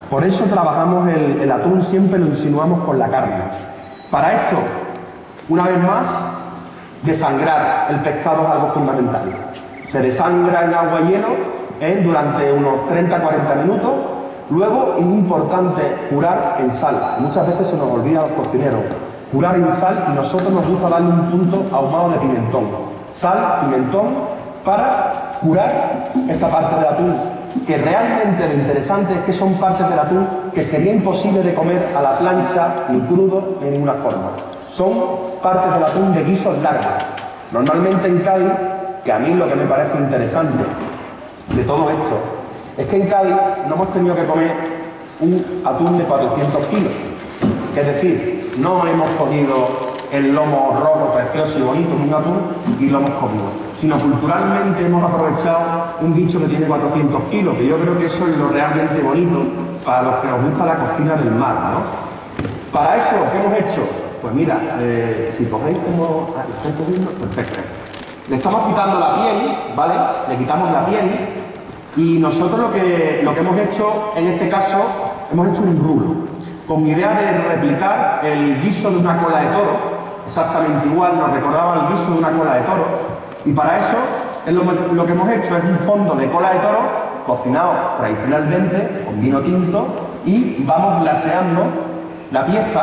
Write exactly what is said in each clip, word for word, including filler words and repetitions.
Por eso trabajamos el, el atún, siempre lo insinuamos con la carne. Para esto, una vez más, desangrar el pescado es algo fundamental. Se desangra en agua y hielo ¿eh? durante unos treinta a cuarenta minutos. Luego es importante curar en sal. Muchas veces se nos olvida a los cocineros. Curar en sal, y nosotros nos gusta darle un punto ahumado de pimentón. Sal, pimentón, para curar esta parte del atún, que realmente lo interesante es que son partes del atún que sería imposible de comer a la plancha ni crudo de ninguna forma. Son partes del atún de guisos largos. Normalmente en Cádiz, que a mí lo que me parece interesante de todo esto, es que en Cádiz no hemos tenido que comer un atún de cuatrocientos kilos. Es decir, no hemos cogido el lomo rojo, precioso y bonito, un atún, y lo hemos comido, sino culturalmente hemos aprovechado un bicho que tiene cuatrocientos kilos, que yo creo que eso es lo realmente bonito para los que nos gusta la cocina del mar, ¿no? Para eso, ¿qué hemos hecho? Pues mira, eh, si cogéis como... Ah, ¿lo estáis cogiendo? Perfecto. Le estamos quitando la piel, ¿vale? Le quitamos la piel, y nosotros lo que, lo que hemos hecho, en este caso, hemos hecho un rulo, con idea de replicar el guiso de una cola de toro, exactamente igual, nos recordaba el guiso de una cola de toro, y para eso es lo, lo que hemos hecho es un fondo de cola de toro cocinado tradicionalmente con vino tinto, y vamos glaseando la pieza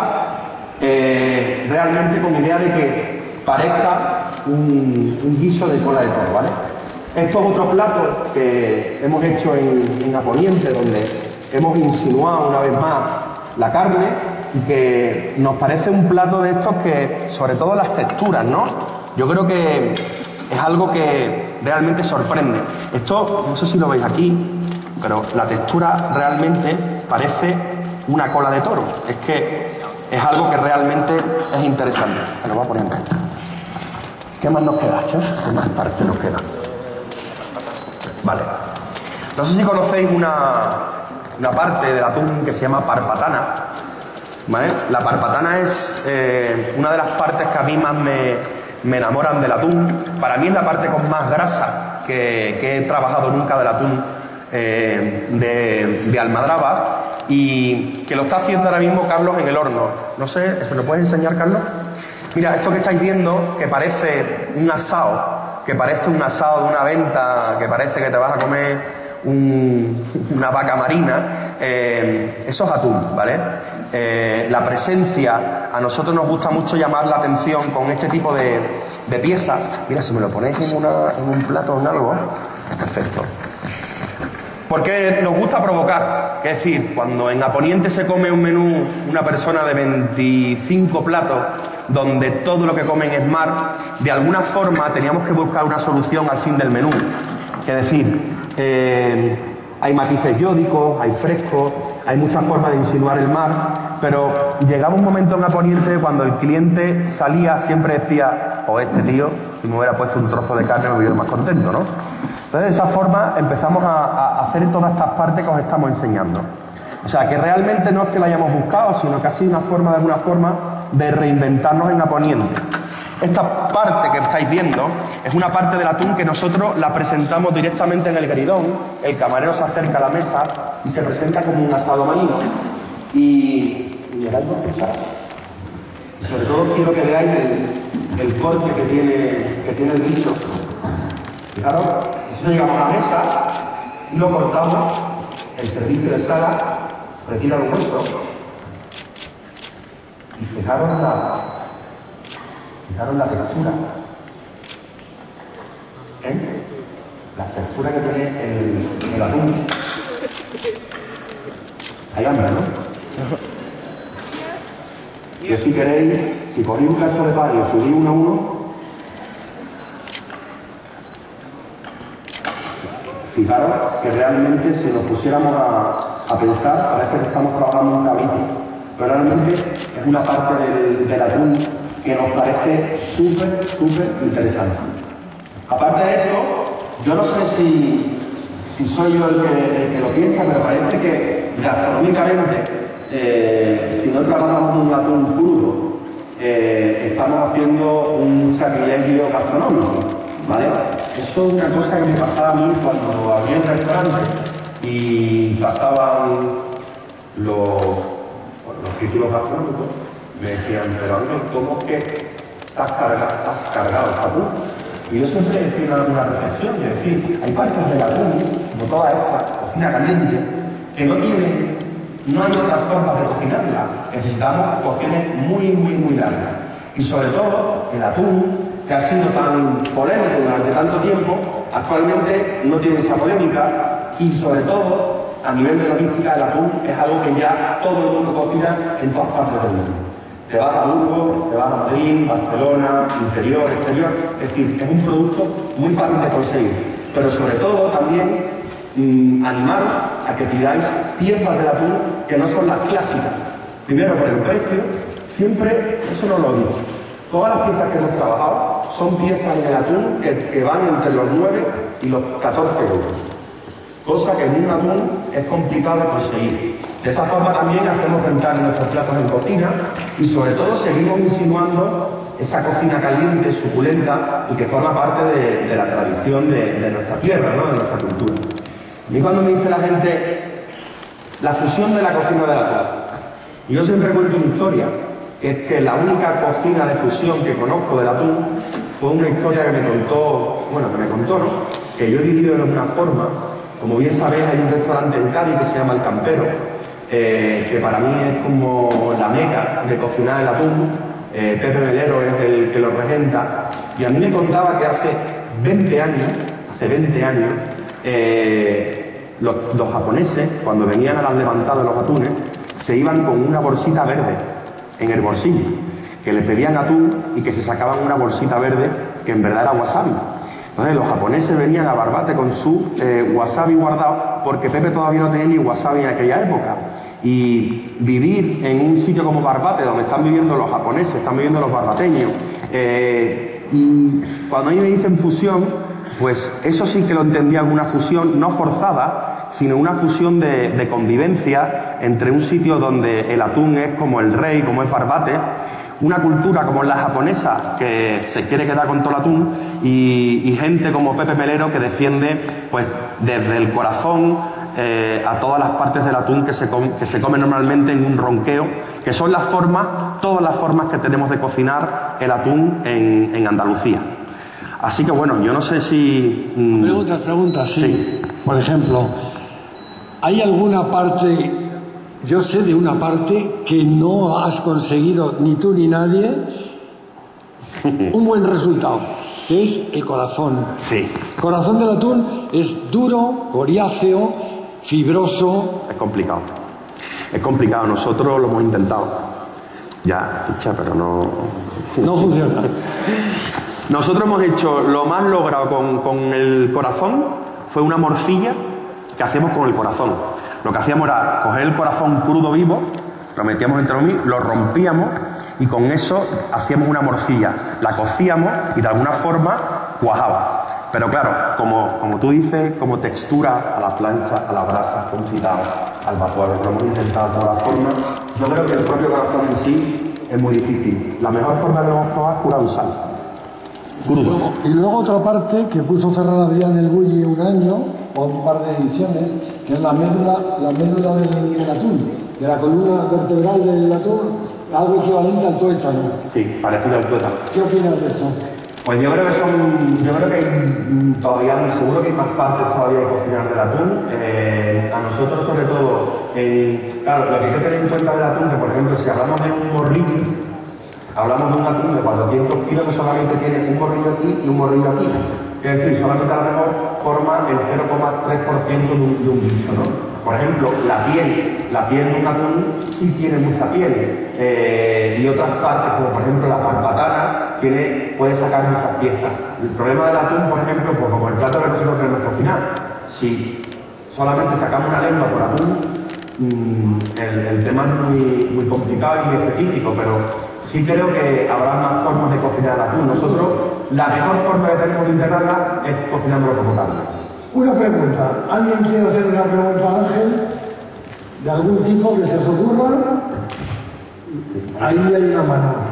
eh, realmente con idea de que parezca un, un guiso de cola de toro, ¿vale? Esto es otro plato que hemos hecho en, en Aponiente, donde hemos insinuado una vez más la carne, y que nos parece un plato de estos que, sobre todo las texturas, ¿no? Yo creo que es algo que realmente sorprende. Esto, no sé si lo veis aquí, pero la textura realmente parece una cola de toro. Es que es algo que realmente es interesante. Me lo voy a poner en cuenta. ¿Qué más nos queda, chef? ¿Qué más parte nos queda? Vale. No sé si conocéis una, una parte del atún que se llama parpatana, ¿vale? La parpatana es eh, una de las partes que a mí más me, me enamoran del atún. Para mí es la parte con más grasa que, que he trabajado nunca del atún eh, de, de Almadraba, y que lo está haciendo ahora mismo Carlos en el horno. No sé, ¿se lo puedes enseñar, Carlos? Mira, esto que estáis viendo, que parece un asado, que parece un asado de una venta, que parece que te vas a comer un, una vaca marina, eh, eso es atún, ¿vale? Eh, la presencia, a nosotros nos gusta mucho llamar la atención con este tipo de, de piezas. Mira, si me lo ponéis en, una, en un plato o en algo, perfecto. Porque nos gusta provocar, es decir, cuando en Aponiente se come un menú, una persona de veinticinco platos, donde todo lo que comen es mar, de alguna forma teníamos que buscar una solución al fin del menú. Es decir, eh, hay matices iódicos, hay frescos, hay muchas formas de insinuar el mar, pero llegaba un momento en Aponiente cuando el cliente salía, siempre decía, o oh, este tío, si me hubiera puesto un trozo de carne me hubiera más contento, ¿no? Entonces, de esa forma empezamos a, a hacer todas estas partes que os estamos enseñando. O sea, que realmente no es que la hayamos buscado, sino que ha sido una forma, de alguna forma, de reinventarnos en Aponiente. Esta parte que estáis viendo es una parte del atún que nosotros la presentamos directamente en el gridón. El camarero se acerca a la mesa y se presenta como un asado marino. Y, y miráis por qué. Y sobre todo quiero que veáis el, el corte que tiene, que tiene el bicho. Fijaros, nosotros llegamos a la mesa y lo cortamos, el servicio de sala retira el hueso. Y fijaros la, fijaros la textura. ¿Eh? La textura que tiene el, el atún. Hay hambre, ¿no? Yo, si queréis, si cogéis un cacho de pan y os subís uno a uno, fijaros que realmente si nos pusiéramos a, a pensar, parece que estamos trabajando un cabrito, pero realmente es una parte del, del atún que nos parece súper, súper interesante. Aparte de esto, yo no sé si, si soy yo el que, el que lo piensa, pero parece que gastronómicamente, eh, si no trabajamos un atún crudo, eh, estamos haciendo un sacrilegio gastronómico, ¿vale? Eso es una cosa que me pasaba a mí cuando abrí el restaurante y pasaban los, bueno, los críticos gastronómicos me decían, pero Ángel, ¿cómo es que estás cargado, has cargado el atún? Y yo siempre decía una reflexión, es decir, hay partes del atún, como toda esta cocina caliente, que no tienen, no hay otras formas de cocinarla. Necesitamos cocines muy, muy, muy largas. Y sobre todo, el atún, que ha sido tan polémico durante tanto tiempo, actualmente no tiene esa polémica y sobre todo, a nivel de logística, el atún es algo que ya todo el mundo cocina en todas partes del mundo. Te vas a Burgos, te vas a Madrid, Barcelona, interior, exterior, es decir, es un producto muy fácil de conseguir. Pero sobre todo también mmm, animaros a que pidáis piezas del atún que no son las clásicas. Primero por el precio, siempre, eso no lo digo, todas las piezas que hemos trabajado son piezas en el atún que, que van entre los nueve y los catorce euros. Cosa que en un atún es complicado de conseguir. De esa forma también hacemos rentar nuestros platos en cocina y sobre todo seguimos insinuando esa cocina caliente, suculenta y que forma parte de, de la tradición de, de nuestra tierra, ¿no? De nuestra cultura. Y cuando me dice la gente la fusión de la cocina de la tierra, yo siempre cuento una historia, que es que la única cocina de fusión que conozco del atún fue una historia que me contó, bueno, que me contó, ¿no? Que yo he vivido de alguna forma. Como bien sabéis, hay un restaurante en Cádiz que se llama El Campero, eh, que para mí es como la meca de cocinar el atún. Eh, Pepe Melero es el que lo regenta. Y a mí me contaba que hace veinte años, hace veinte años, eh, los, los japoneses, cuando venían a las levantadas de los atunes, se iban con una bolsita verde en el bolsillo, que le pedían atún y que se sacaban una bolsita verde que en verdad era wasabi. Entonces los japoneses venían a Barbate con su eh, wasabi guardado porque Pepe todavía no tenía ni wasabi en aquella época. Y vivir en un sitio como Barbate, donde están viviendo los japoneses, están viviendo los barbateños, eh, y cuando a mí me dicen fusión, pues eso sí que lo entendía como una fusión no forzada, sino una fusión de, de convivencia entre un sitio donde el atún es como el rey, como es Barbate, una cultura como la japonesa que se quiere quedar con todo el atún y, y gente como Pepe Melero que defiende pues desde el corazón eh, a todas las partes del atún que se, come, que se come normalmente en un ronqueo, que son las formas, todas las formas que tenemos de cocinar el atún en, en Andalucía. Así que bueno, yo no sé si... Mmm... Preguntas, preguntas, sí. sí. Por ejemplo, ¿hay alguna parte... Yo sé de una parte que no has conseguido ni tú ni nadie un buen resultado, que es el corazón. Sí. El corazón del atún es duro, coriáceo, fibroso. Es complicado. Es complicado. Nosotros lo hemos intentado. Ya, picha, pero no... No funciona. Nosotros hemos hecho lo más logrado con, con el corazón, fue una morcilla que hacíamos con el corazón. Lo que hacíamos era coger el corazón crudo vivo, lo metíamos entre los mil, lo rompíamos y con eso hacíamos una morcilla. La cocíamos y de alguna forma cuajaba. Pero claro, como, como tú dices, como textura a la plancha, a la brasa, confitado, al vapor, lo hemos intentado de todas formas. Yo creo que el propio corazón en sí es muy difícil. La mejor forma que hemos probado es curado en sal. Crudo. Y luego otra parte que puso Ferran Adrià en el Bulli un año, o un par de ediciones, que es la médula, la médula del, del atún, de la columna vertebral del atún, algo equivalente al tuétano. Sí, parecido al tuétano. ¿Qué opinas de eso? Pues yo creo que son, yo creo que hay, todavía, seguro que hay más partes todavía de cocinar del atún. Eh, a nosotros sobre todo, eh, claro, lo que hay que tener en cuenta del atún, que por ejemplo si hablamos de un morrillo, hablamos de un atún de cuatrocientos kilos que solamente tiene un morrillo aquí y un morrillo aquí. Es decir, solamente a lo mejor forma el cero coma tres por ciento de un, de un bicho, ¿no? Por ejemplo, la piel, la piel de un atún sí tiene mucha piel. Eh, y otras partes, como por ejemplo la barbatana, tiene, puede sacar muchas piezas. El problema del atún, por ejemplo, pues como el plato que nosotros queremos cocinar, si solamente sacamos una lengua por atún, mmm, el, el tema es muy, muy complicado y muy específico, pero sí creo que habrá más formas de cocinar el atún. Nosotros, la mejor forma que tenemos de integrarla es cocinándolo como carne. Una pregunta. ¿Alguien quiere hacer una pregunta a Ángel? ¿De algún tipo que se os ocurra? Ahí hay una mano.